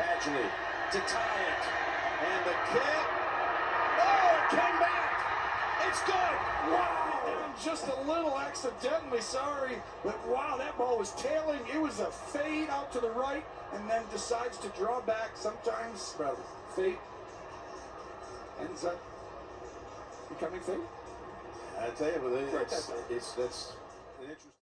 Badgley to tie it. And the kick. Oh, it came back. It's good. Wow. Down just a little accidentally, sorry. But wow, that ball was tailing. It was a fade out to the right and then decides to draw back. Sometimes fate ends up becoming fate. I tell you, that's an interesting.